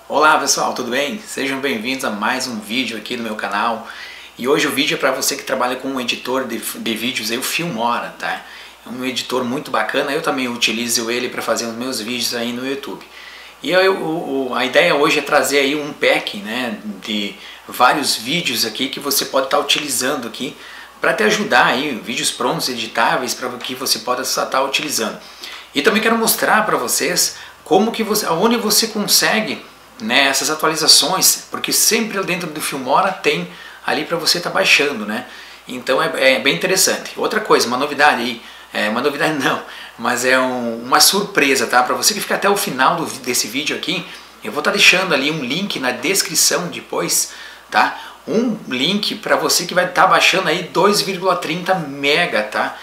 Olá pessoal, tudo bem? Sejam bem-vindos a mais um vídeo aqui no meu canal. E hoje o vídeo é para você que trabalha com um editor de vídeos, aí, o Filmora, tá? É um editor muito bacana, eu também utilizo ele para fazer os meus vídeos aí no YouTube. E a ideia hoje é trazer aí um pack, né, de vários vídeos aqui que você pode estar utilizando aqui para te ajudar aí, vídeos prontos, editáveis, para que você possa estar utilizando. E também quero mostrar para vocês como que onde você consegue, né, essas atualizações, porque sempre dentro do Filmora tem ali para você estar baixando, né? Então é bem interessante. Outra coisa, uma novidade aí, uma novidade não, mas é uma surpresa, tá? Para você que fica até o final desse vídeo aqui, eu vou estar deixando ali um link na descrição depois, tá? Um link para você que vai estar baixando aí 2,30 mega, tá?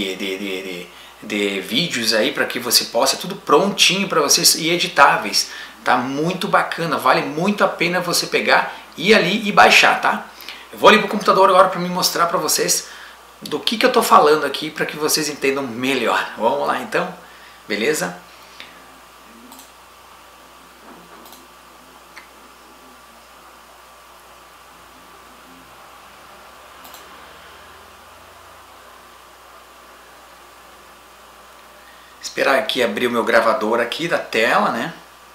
De vídeos aí para que você possa, tudo prontinho para vocês e editáveis. Tá muito bacana, vale muito a pena você pegar, ir ali e baixar, tá? Eu vou ali pro computador agora para me mostrar para vocês do que eu tô falando aqui para que vocês entendam melhor. Vamos lá então, beleza? Esperar aqui abrir o meu gravador aqui da tela, né?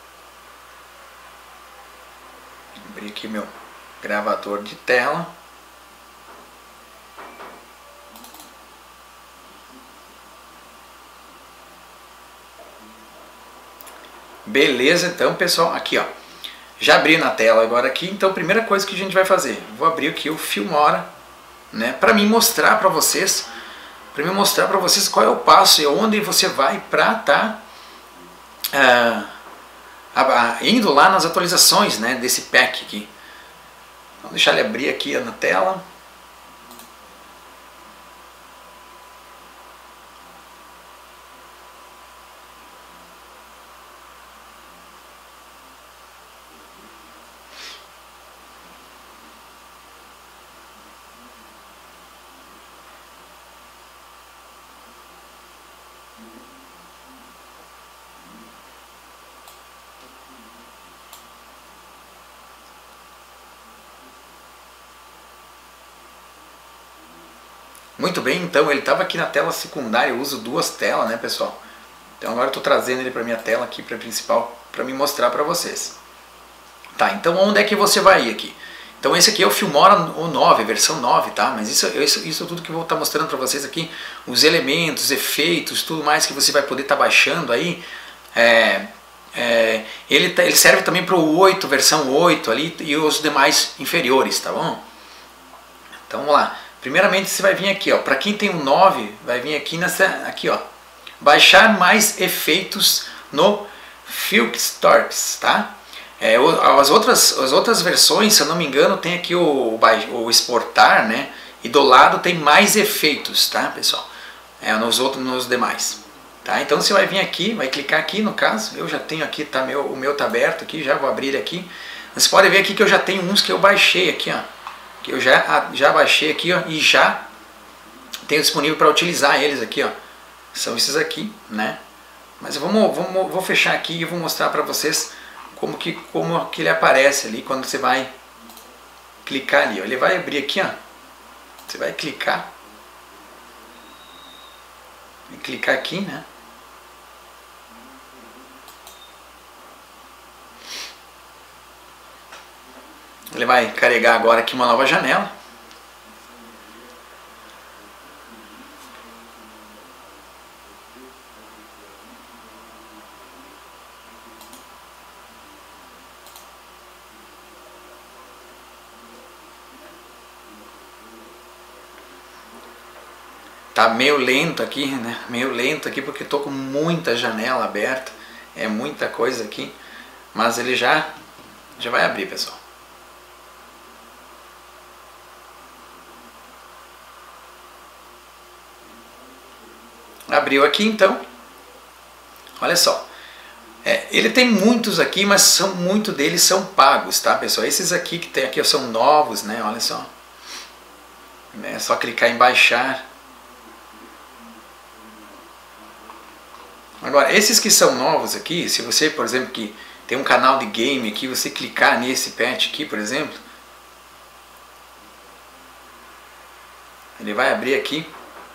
Abrir aqui meu gravador de tela. Beleza, então pessoal, aqui ó, já abri na tela agora aqui, então a primeira coisa que a gente vai fazer, vou abrir aqui o Filmora, né, para me mostrar para vocês, qual é o passo e onde você vai para indo lá nas atualizações, né, desse pack aqui. Vou deixar ele abrir aqui na tela. Muito bem, então ele estava aqui na tela secundária, eu uso duas telas, né pessoal? Então agora eu estou trazendo ele para minha tela aqui, para a principal, para me mostrar para vocês. Tá, então onde é que você vai ir aqui? Então esse aqui é o Filmora o 9, versão 9, tá? Mas isso tudo que eu vou estar mostrando para vocês aqui, os elementos, efeitos, tudo mais que você vai poder estar baixando aí. Ele serve também para o 8, versão 8 ali e os demais inferiores, tá bom? Então vamos lá. Primeiramente você vai vir aqui, ó, para quem tem um 9, vai vir aqui aqui, ó, baixar mais efeitos no Filmstorms, tá? As outras versões, se eu não me engano, tem aqui o exportar, né? E do lado tem mais efeitos, tá, pessoal? Nos demais, tá? Então você vai vir aqui, vai clicar aqui no caso, eu já tenho aqui, tá, o meu tá aberto aqui, já vou abrir ele aqui. Você pode ver aqui que eu já tenho uns que eu baixei aqui, ó. Que eu já baixei aqui, ó, e já tenho disponível para utilizar eles aqui, ó. São esses aqui, né? Mas vou fechar aqui e vou mostrar para vocês como que ele aparece ali quando você vai clicar ali, ó. Ele vai abrir aqui, ó. Você vai clicar aqui, né? Ele vai carregar agora aqui uma nova janela. Tá meio lento aqui, né? Meio lento aqui porque estou com muita janela aberta. É muita coisa aqui. Mas ele já vai abrir, pessoal. Abriu aqui então, olha só, ele tem muitos aqui, mas muito deles são pagos, tá pessoal? Esses aqui que tem aqui são novos, né? Olha só, é só clicar em baixar. Agora, esses que são novos aqui, se você, por exemplo, que tem um canal de game aqui, você clicar nesse pet aqui, por exemplo, ele vai abrir aqui.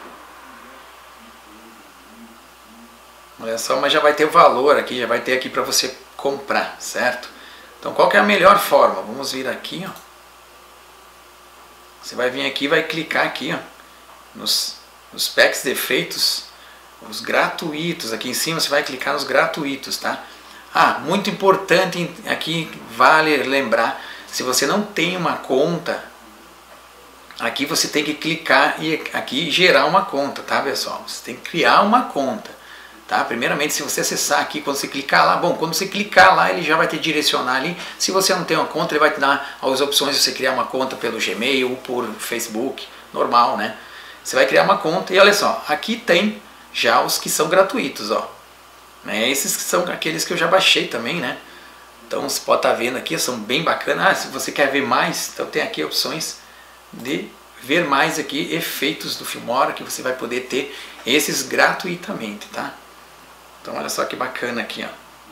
Olha só, mas já vai ter o valor aqui, já vai ter aqui para você comprar, certo? Então qual que é a melhor forma? Vamos vir aqui, ó. Você vai vir aqui e vai clicar aqui, ó, nos packs de efeitos, os gratuitos. Aqui em cima você vai clicar nos gratuitos, tá? Ah, muito importante aqui, vale lembrar, se você não tem uma conta, aqui você tem que clicar e aqui gerar uma conta, tá, pessoal? Você tem que criar uma conta. Tá? Primeiramente, se você acessar aqui, quando você clicar lá, bom, quando você clicar lá, ele já vai te direcionar ali. Se você não tem uma conta, ele vai te dar as opções de você criar uma conta pelo Gmail ou por Facebook, normal, né? Você vai criar uma conta e olha só, aqui tem já os que são gratuitos, ó. Esses que são aqueles que eu já baixei também, né? Então você pode estar vendo aqui, são bem bacanas. Ah, se você quer ver mais, então tem aqui opções de ver mais aqui, efeitos do Filmora, que você vai poder ter esses gratuitamente, tá? Então olha só que bacana aqui, ó.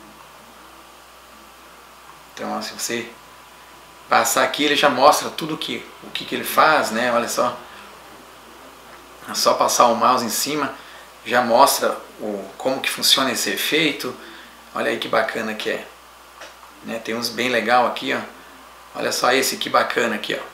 Então ó, se você passar aqui, ele já mostra tudo o que ele faz, né? Olha só. É só passar o mouse em cima, já mostra como que funciona esse efeito. Olha aí que bacana que é. Né? Tem uns bem legal aqui, ó. Olha só esse que bacana aqui, ó.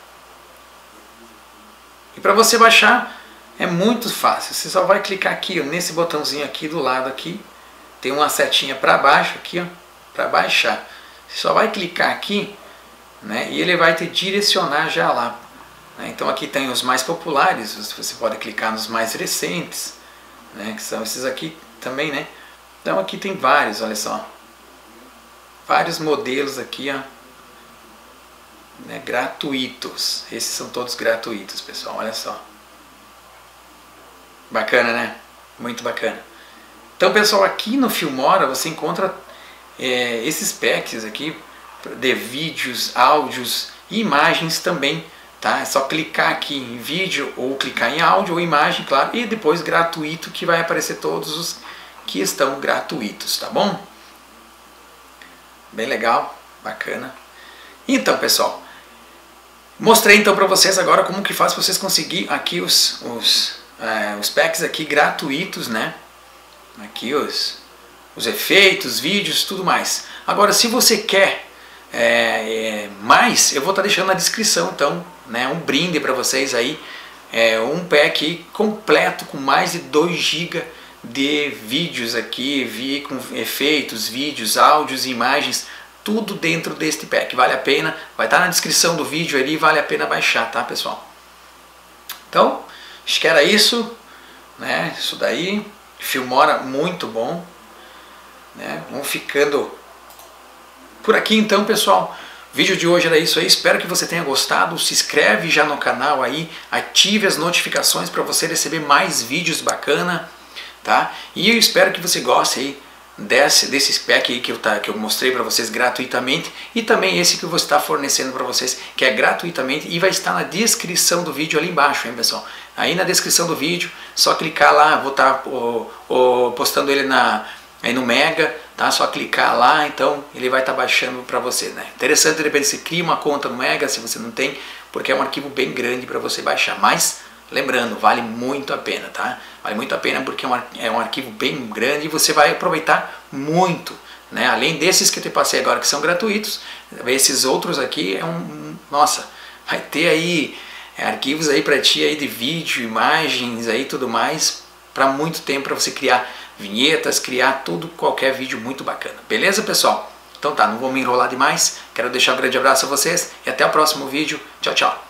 E para você baixar é muito fácil. Você só vai clicar aqui, ó, nesse botãozinho aqui do lado aqui. Tem uma setinha para baixo aqui, ó, para baixar. Você só vai clicar aqui, né, e ele vai te direcionar já lá. Né? Então aqui tem os mais populares, você pode clicar nos mais recentes, né, que são esses aqui também, né? Então aqui tem vários, olha só. Vários modelos aqui, ó, né, gratuitos. Esses são todos gratuitos, pessoal, olha só. Bacana, né? Muito bacana. Então, pessoal, aqui no Filmora você encontra esses packs aqui de vídeos, áudios e imagens também, tá? É só clicar aqui em vídeo ou clicar em áudio ou imagem, claro, e depois gratuito, que vai aparecer todos os que estão gratuitos, tá bom? Bem legal, bacana. Então, pessoal, mostrei então para vocês agora como que faz para vocês conseguir aqui os packs aqui gratuitos, né? Aqui os efeitos, vídeos, tudo mais. Agora, se você quer mais, eu vou estar deixando na descrição, então, né, um brinde para vocês aí, um pack completo com mais de 2 GB de vídeos aqui, com efeitos, vídeos, áudios e imagens, tudo dentro deste pack. Vale a pena, vai estar na descrição do vídeo ali, vale a pena baixar, tá, pessoal? Então, acho que era isso, né, isso daí. Filmora muito bom, né? Vamos ficando por aqui então, pessoal. O vídeo de hoje era isso aí, espero que você tenha gostado. Se inscreve já no canal aí, ative as notificações para você receber mais vídeos bacana, tá? E eu espero que você goste aí desse pack aí que eu mostrei para vocês gratuitamente, e também esse que eu vou estar fornecendo para vocês, que é gratuitamente, e vai estar na descrição do vídeo ali embaixo, hein, pessoal? Aí na descrição do vídeo, só clicar lá, vou estar postando ele aí no Mega, tá? Só clicar lá, então ele vai estar baixando para você, né? Interessante, de repente você cria uma conta no Mega, se você não tem, porque é um arquivo bem grande para você baixar, mas lembrando, vale muito a pena, tá? Vale muito a pena porque é um arquivo bem grande e você vai aproveitar muito, né? Além desses que eu te passei agora que são gratuitos, esses outros aqui nossa, vai ter aí arquivos aí para ti aí de vídeo, imagens aí tudo mais, para muito tempo, para você criar vinhetas, criar qualquer vídeo muito bacana. Beleza, pessoal? Então tá, não vou me enrolar demais. Quero deixar um grande abraço a vocês e até o próximo vídeo. Tchau, tchau.